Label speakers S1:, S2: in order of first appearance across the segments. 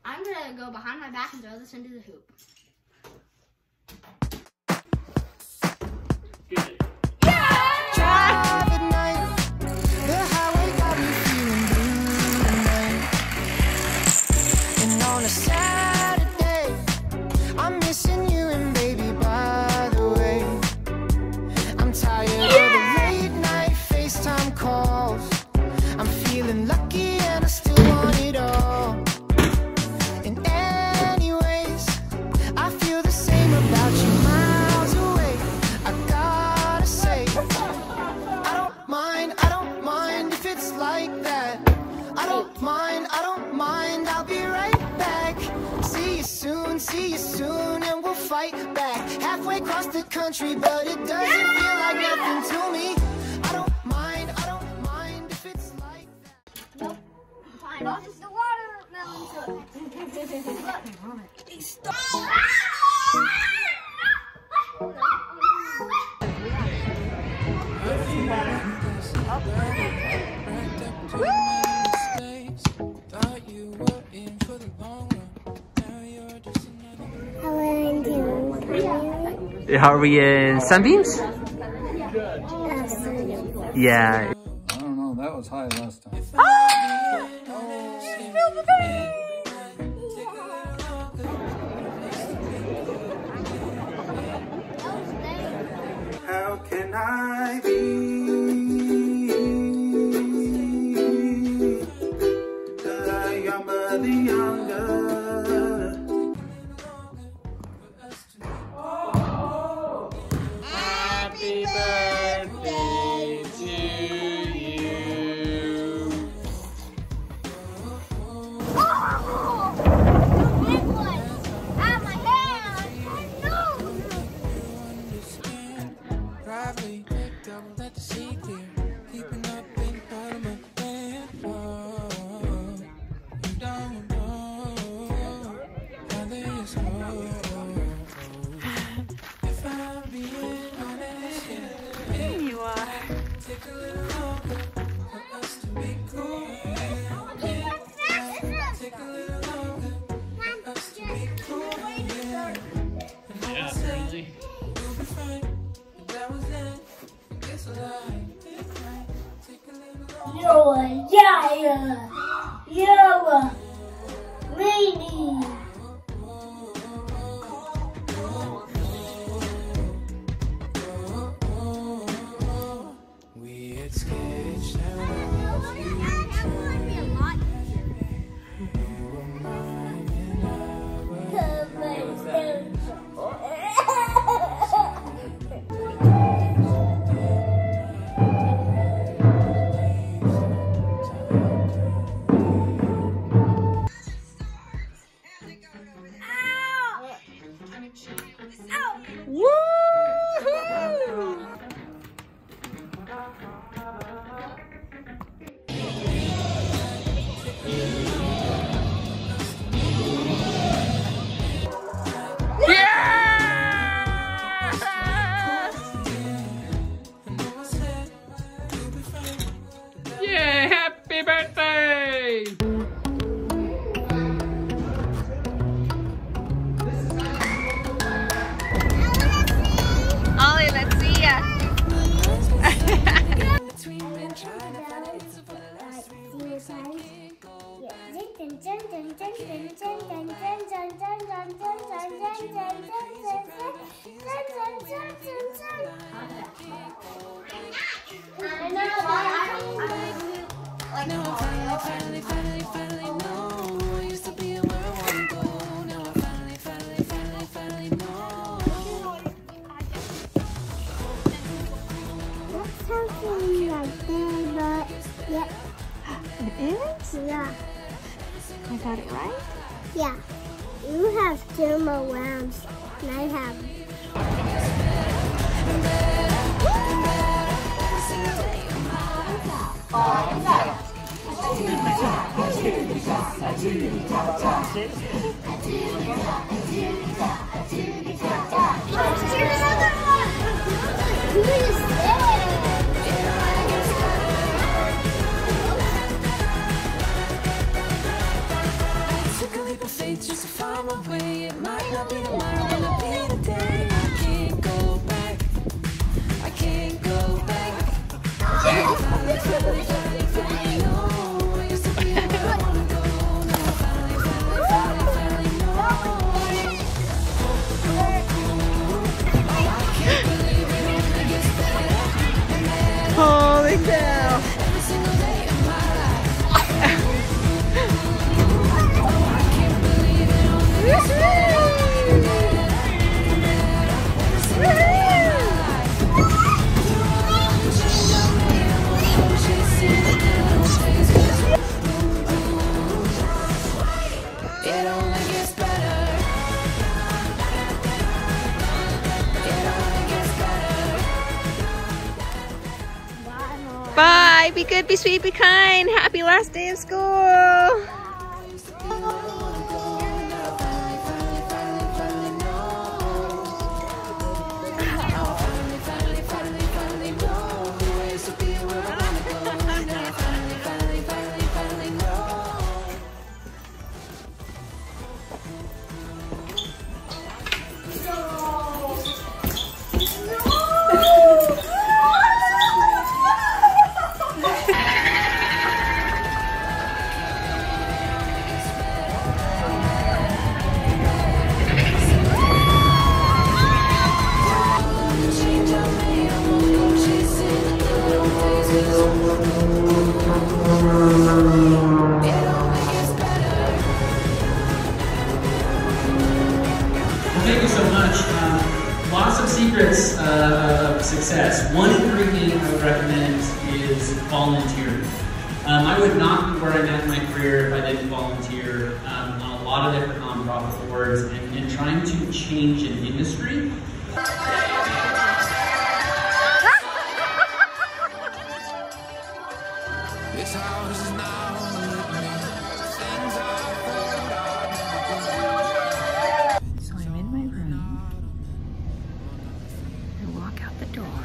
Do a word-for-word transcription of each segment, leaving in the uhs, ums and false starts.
S1: I'm gonna go behind my back and throw this into the hoop.
S2: Good.
S3: Halfway across the country, but it doesn't feel like nothing to me. I don't mind, I don't mind if it's like that.
S1: Nope. Fine. I'll just the watermelon to it. Stop.
S4: Are we in Sunbeams? Yeah.
S5: I don't know, that was high last time.
S4: Ah! You spilled the thing!
S3: How can I be the younger, the younger?
S2: Happy birthday to you.
S1: Oh, big one. Out of my hand. No.
S3: Probably double let the sea clear. Keeping up in part of my band. Oh, you don't know how this goes. If I'm being honest, yeah,
S4: You are.
S3: take a little longer for us to be cool. Take a little longer for us to be cool. Yeah,
S2: Yeah, friendly.
S3: we'll be fine. But that was then. I guess I lied. Take a little longer.
S1: Yo, yeah, yeah. Yo, lady.
S3: We had sketched out all the
S2: Yeah, happy birthday!
S4: Ollie, let's see ya.
S3: Now I finally, finally, finally, finally know. I used to be where I wanna go. Now I finally, finally, finally, finally know.
S6: That's something like that, but yeah.
S4: It is?
S6: Yeah.
S4: I got it right?
S6: Yeah. You have two more rounds, and I have.
S3: Took a leap the faith just to find my way. It might not be tomorrow, but it'll be today. I can't go back. I can't go back. Finally, finally, finally, finally know. I used to be where I wanna go. Now I finally, finally, finally, finally know. I can't believe it only gets better and better.
S4: Holy cow.
S3: Every single day of my life. It only gets better. It only gets better.
S4: Bye. Be good, be sweet, be kind. Happy last day of school.
S2: Thank you so much. Um, lots of secrets uh, of success. One ingredient I would recommend is volunteering. Um, I would not be where I'm at in my career if I didn't volunteer um, on a lot of different nonprofit boards and, and trying to change an industry.
S3: This house is now with me. Things I
S4: So I'm in my room. I walk out the door.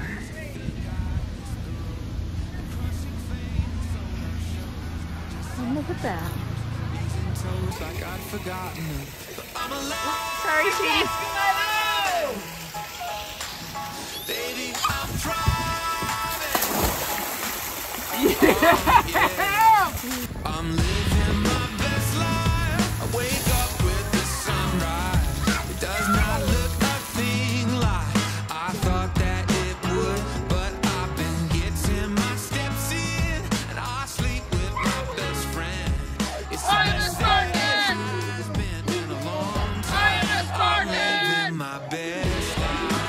S4: And look at that.
S3: toes like I'd forgotten them. But I'm alive.
S4: Sorry, sweetie.
S3: Baby, I'm thriving. I'm living my best life. I wake up with the sunrise. It does not look a thing like I thought that it would, but I've been getting my steps in, and I sleep with my best friend. It's the best thing it's been in a long time. I'm living my best life.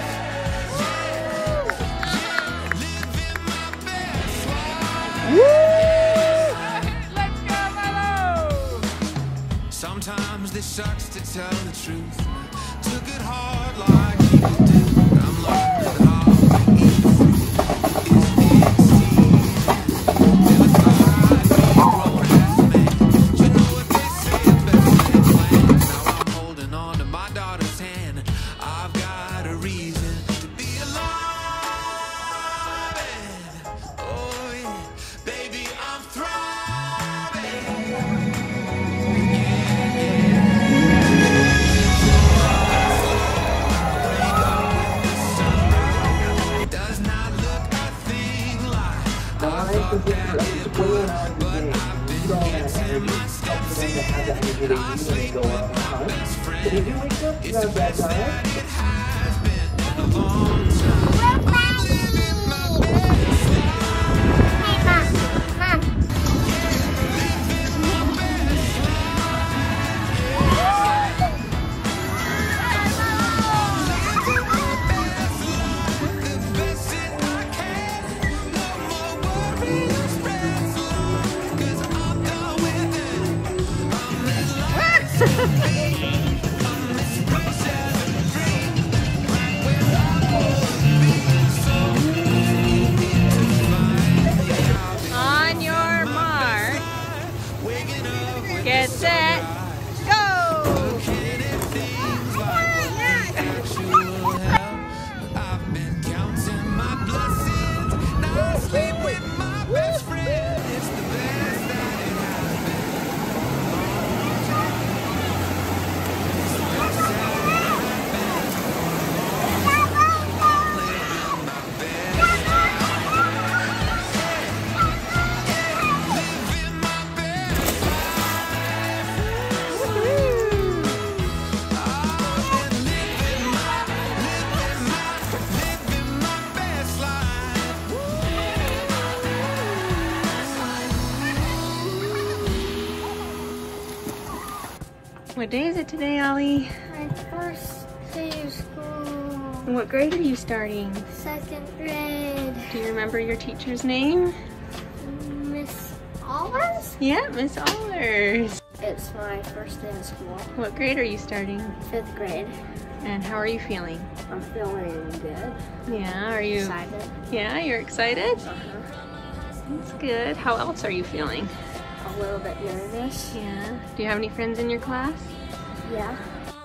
S3: Living my best life. Sometimes this sucks to tell the truth. Took it hard like people do. I'm learning that all the evil is easy. Never thought I'd be grown as a man. You know what they say, better than planned. Now I'm holding on to my daughter's hand. I've got a reason to be alive. And, oh yeah, baby, I'm thriving. Does not look a thing like I thought that it would, but I've been getting my steps in, and I sleep with my best friend. It's the best that it has been in a long time. I'm living my best life. The best that I can. No more worries, stress, cause I'm done with it. I'm in love. I'm as fresh as a dream. Right where I wanna be. So easy to find.
S4: On your mark.
S3: Waking up with
S4: Get set. Go.
S3: things like actual hell. I've been counting my blessings. Now I sleep with my best friend. It's the best that it has been.
S4: What day is it today, Ollie?
S6: My first day of school.
S4: What grade are you starting?
S6: Second grade.
S4: Do you remember your teacher's name?
S6: Miss Allers?
S4: Yeah, Miss Allers.
S6: It's my first day of school.
S4: What grade are you starting?
S6: Fifth grade.
S4: And how are you feeling?
S6: I'm feeling good.
S4: Yeah, are you?
S6: Excited.
S4: Yeah, you're excited?
S6: Uh-huh.
S4: That's good. How else are you feeling?
S6: A little bit nervous.
S4: Yeah. Do you have any friends in your class?
S6: Yeah.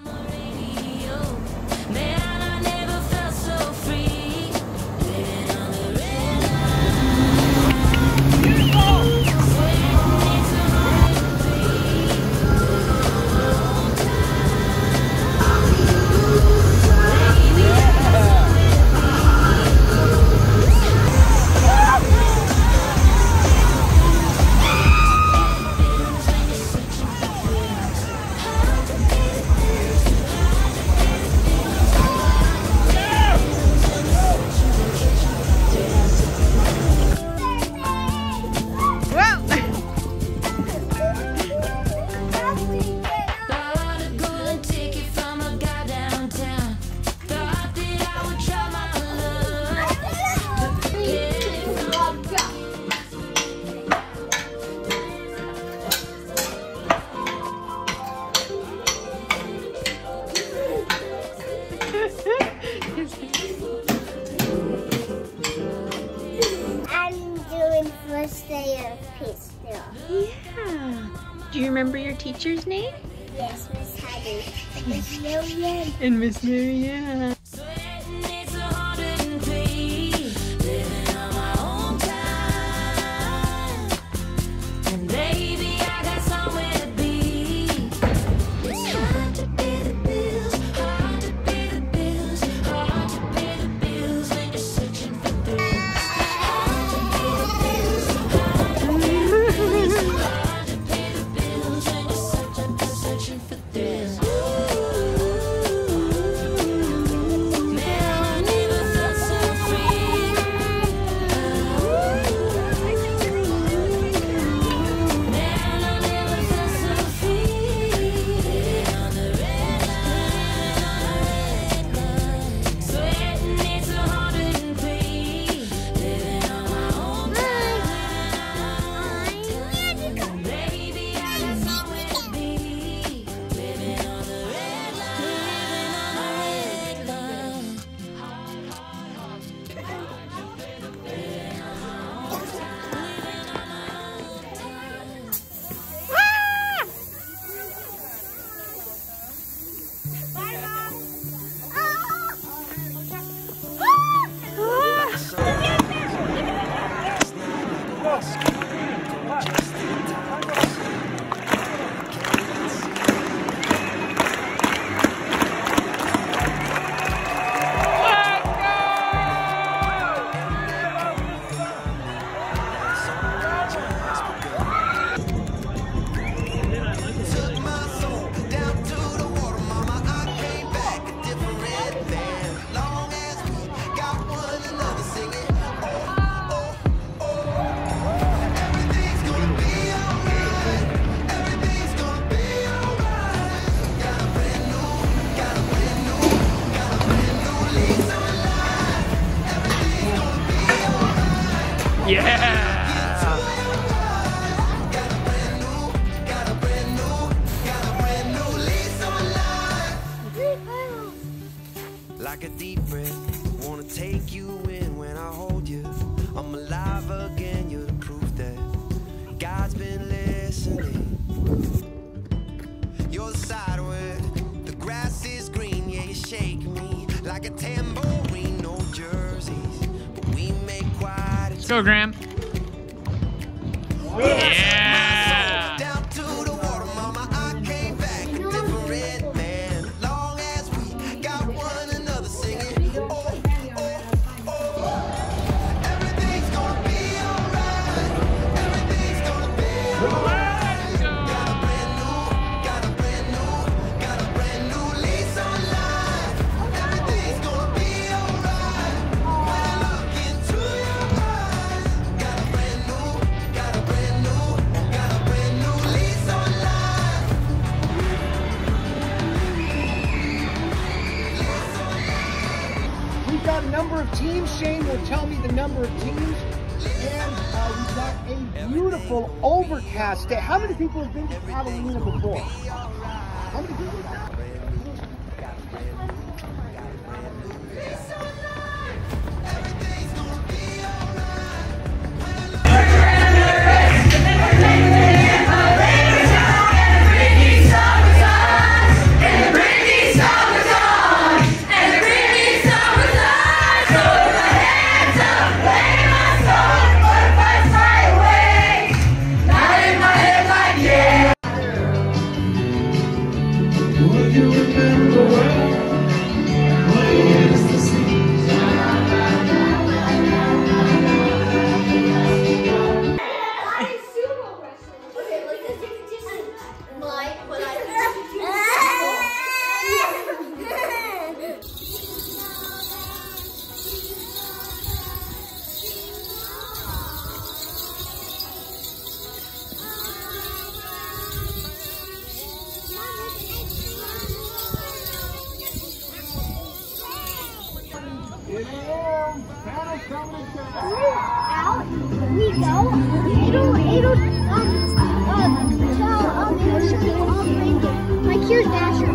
S6: First day of peace still.
S4: Yeah. Do you remember your teacher's name?
S6: Yes, Miss Hattie. Miss Lillian.
S4: And Miss Marianne.
S3: Like a deep breath, wanna take you in when I hold you. I'm alive again, you're the proof that God's been listening. You're the side where the grass is green, yeah, you shake me like a tambourine, no jerseys, but we make quite a
S2: Let's go, Graham. Yeah!
S3: down to the water, mama, I came back a different man. Long as we got one another singing, oh, oh, oh. Everything's gonna be alright. Everything's gonna be alright. Got a brand new, got a brand new, got a brand new lease on life. Everything's gonna be alright. When I look into your eyes, got a brand new, got a brand new, got a
S7: number of teams. Shane will tell me the number of teams. And uh, we've got a beautiful overcast day. How many people have been to Catalina before? How many people?
S6: Out, we go. It'll, it'll, um, um, tell, um, it'll show you all the reindeer. Like, here's Dasher.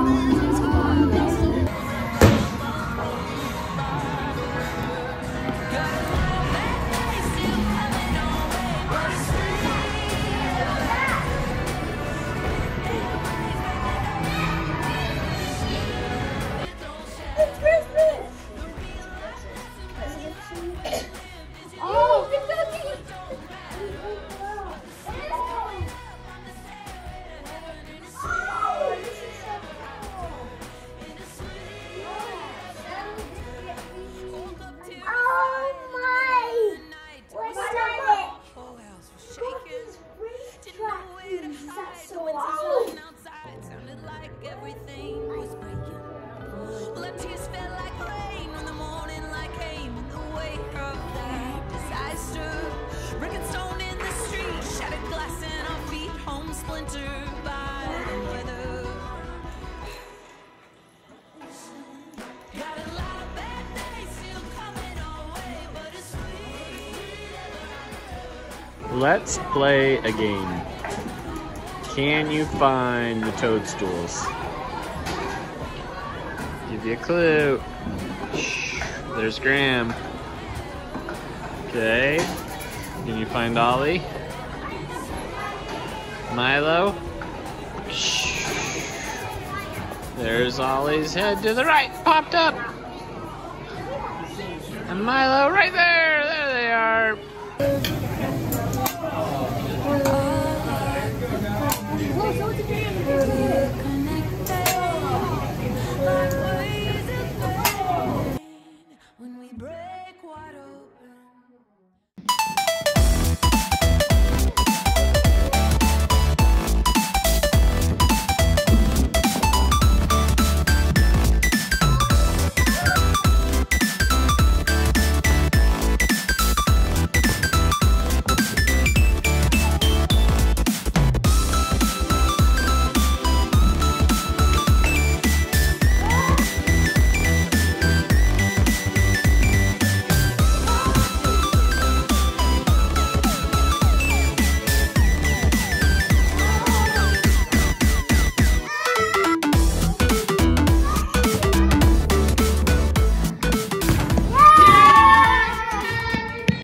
S1: It's Christmas! Oh, the cookie! Oh, this is so cool. Oh my! What's that? Cookies, race tracking. That's so awesome.
S8: Let's play a game. Can you find the toadstools? Give you a clue. Shh. There's Graham. Okay. Can you find Ollie? Milo? Shh. There's Ollie's head to the right, popped up. And Milo right there. There they are.